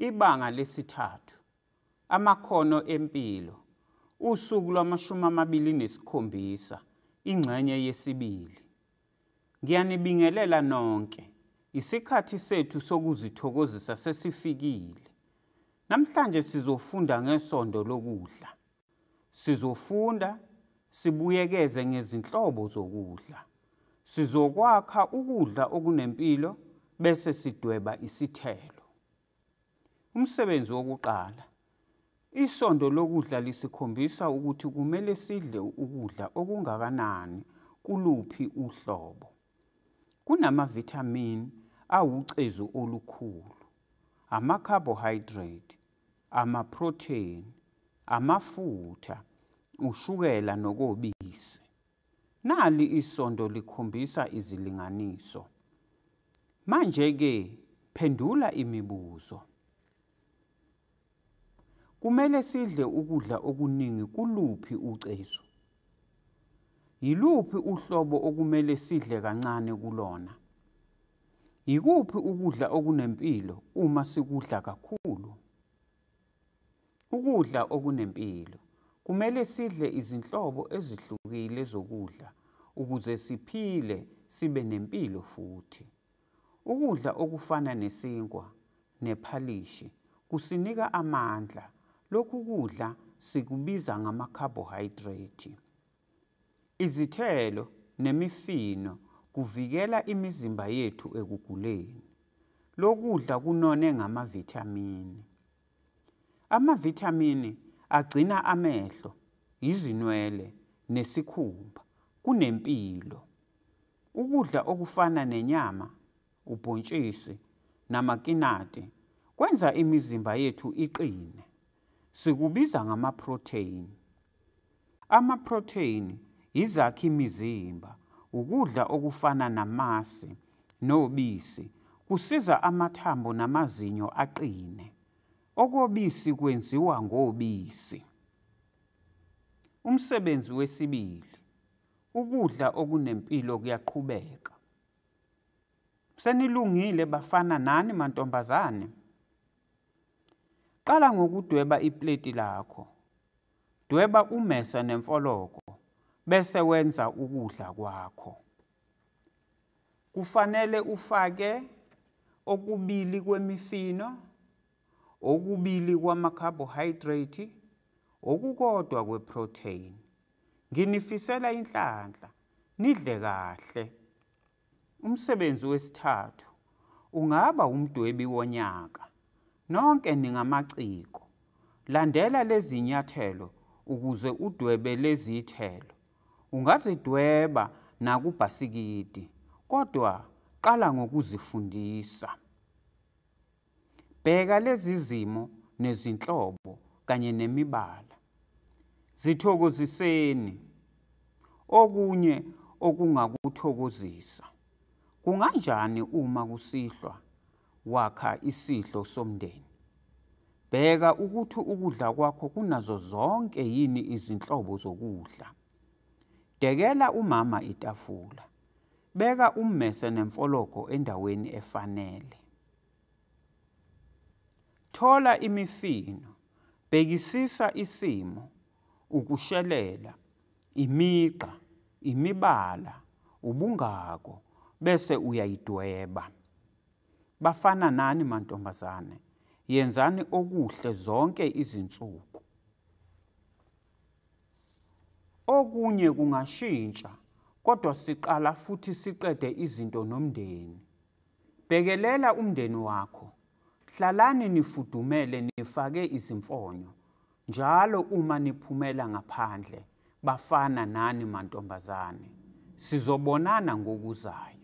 Ibanga lesithathu. Amakhono empilo. Usuku lwama-27, ingxenye yesibili. Ngiyanibingelela nonke. Isikhathi sethu sokuzithokozisa sesifikile. Namhlanje sizofunda ngesondo lokudla. Sizofunda, sibuyekeze ngezinhlobo zokudla. Sizokwakha ukudla okunempilo bese sidweba isithelo. Umsebenzi wokuqala. Isondo lokudla lisikhombisa ukuthi kumele sidle ukudla okungakanani kuluphi uhlobo. Kunamavithamini awucezu olukhulu, ama-carbohydrate, ama-protein, amafutha, ushukela nokobisi. Nali isondo likhombisa izilinganiso. Manje-ke phendula imibuzo. Kumele sidle ukudla okuningi kuluphi ucezu? Yiluphi uhlobo okumele sidle kancane kulona? Yikuphi ukudla okunempilo uma sikudla kakhulu? Ukudla okunempilo. Kumele sidle izinhlobo ezihlukile zokudla ukuze siphile sibe nempilo futhi. Ukudla okufana nesinkwa nephalishi kusinika amandla. Lokhu kudla sikubiza ngama-carbohydrate. Izithelo nemifino kuvikela imizimba yethu ekuguleni. Lokudla kunone ngamavithamini. Amavithamini agcina amehlo, izinwele nesikhumba kunempilo. Ukudla okufana nenyama, ubhontshisi namakinati kwenza imizimba yethu iqine. Sikubiza ngama-protein. Ama-protein izakhi imizimba. Ukudla okufana namasi nobisi kusiza amathambo namazinyo aqine. Okobisi kwenziwa ngobisi. Umsebenzi wesibili. Ukudla okunempilo kuyaqhubeka. Senilungile bafana nani mantombazane? Qala ngokudweba ipleti lakho. Dweba ummese nemfoloko bese wenza ukudla kwakho. Kufanele ufake okubili kwemifino, okubili kwama-carbohydrate, okukodwa kwe-protein. Nginifisela inhlanhla, nidle kahle. Umsebenzi wesithathu. Ungaba umdwebi wonyaka. Nonke ningamaciko. Landela lezi nyathelo ukuze udwebe lezi ithelo. Ungazidweba nakubhasikidi, kodwa qala ngokuzifundisa. Bheka lezi zimo nezinhlobo kanye nemibala. Zithokoziseni. Okunye okungakuthokozisa. Kunganjani uma kusihlwa wakha isidlo somndeni? Bheka ukuthi ukudla kwakho kunazo zonke yini izinhlobo zokudla. Dekela umama itafula. Beka ummese nemfoloko endaweni efanele. Thola imifino. Bhekisisa isimo, ukushelela, imigqa, imibala, ubungako, bese uyayidweba. Bafana nani mantombazane? Yenzani okuhle zonke izinsuku. Okunye kungashintsha, kodwa siqala futhi siqede izinto nomndeni. Bhekelela umndeni wakho. Hlalani nifudumele nifake izimfonyo. Njalo uma niphumela ngaphandle, bafana nani mantombazane. Sizobonana ngokuzayo.